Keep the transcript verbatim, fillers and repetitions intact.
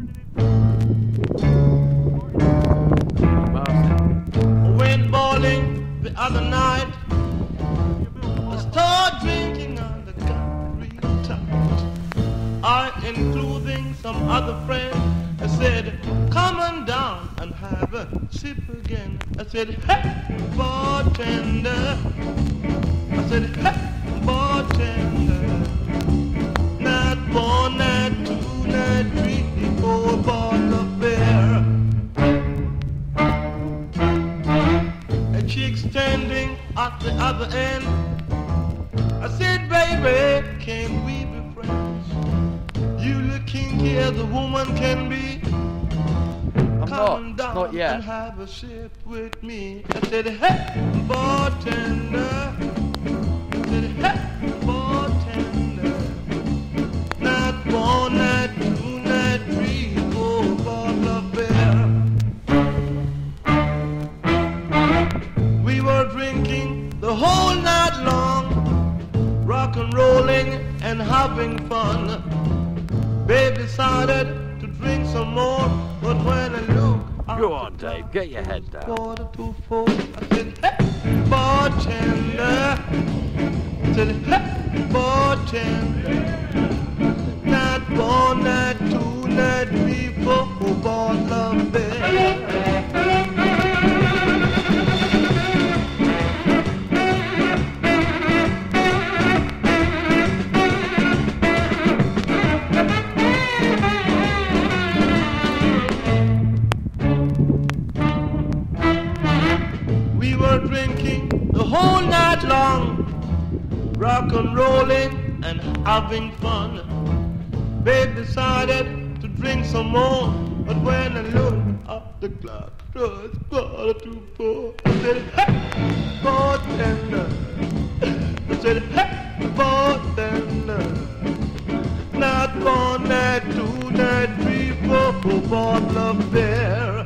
Went bowling the other night. I started drinking and I got real tight. I, including some other friends, I said, come on down and have a sip again. I said, hey, bartender. I said, hey, bartender. Not one, not two, not three, four bottles of beer. A chick standing at the other end. I said, baby, can we be friends? You look kinky as a woman can be. I'm Come not, down not yet. and have a sip with me. I said, hey, bartender. I said, hey, bartender. Not one, not two, not three, four bottles of beer. We were drinking the whole night long, rock and rolling and having fun. Babe decided to drink some more, but when I look, Go on, Dave, get your head down. Quarter to four, I said, hey, bartender. I said, hey, bartender. Not one, not two, not three, four bottles of beer. We were drinking the whole night long, rock and rolling and having fun. Babe decided to drink some more, but when I looked at the clock, it was quarter to four. I said, hey, bartender. I said, hey, bartender. Not one, not two, not three, four, four bottles of beer.